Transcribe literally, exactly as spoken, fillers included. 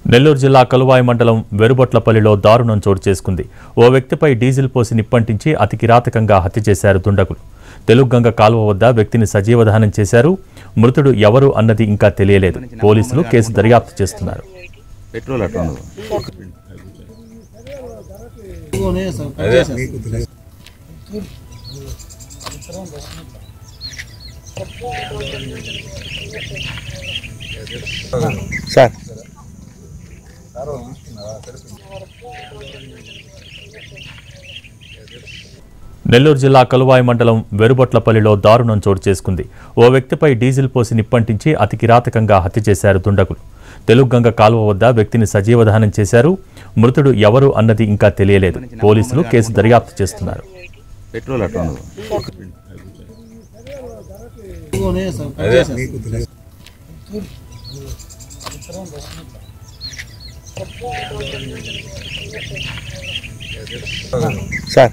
నెల్లూరు జిల్లా కలువాయి మండలం వెరుబొట్లపల్లిలో దారుణం చోటు చేసుకుంది. ఓ వ్యక్తిపై డీజిల్ పోసి నిప్పంటించి అతి కిరాతకంగా హత్య చేశారు దుండగులు. తెలుగుగంగ కాలువ వద్ద వ్యక్తిని సజీవ దహనం చేశారు. మృతుడు ఎవరు అన్నది ఇంకా తెలియలేదు. పోలీసులు కేసు దర్యాప్తు చేస్తున్నారు. సార్ నెల్లూరు జిల్లా కలువాయి మండలం వెరుబొట్లపల్లిలో దారుణం చోటు చేసుకుంది. ఓ వ్యక్తిపై డీజిల్ పోసి నిప్పంటించి అతి కిరాతకంగా హత్య చేశారు దుండగులు. తెలుగుగంగ కాలువ వద్ద వ్యక్తిని సజీవ దహనం చేశారు. మృతుడు ఎవరు అన్నది ఇంకా తెలియలేదు. పోలీసులు కేసు దర్యాప్తు చేస్తున్నారు. సార్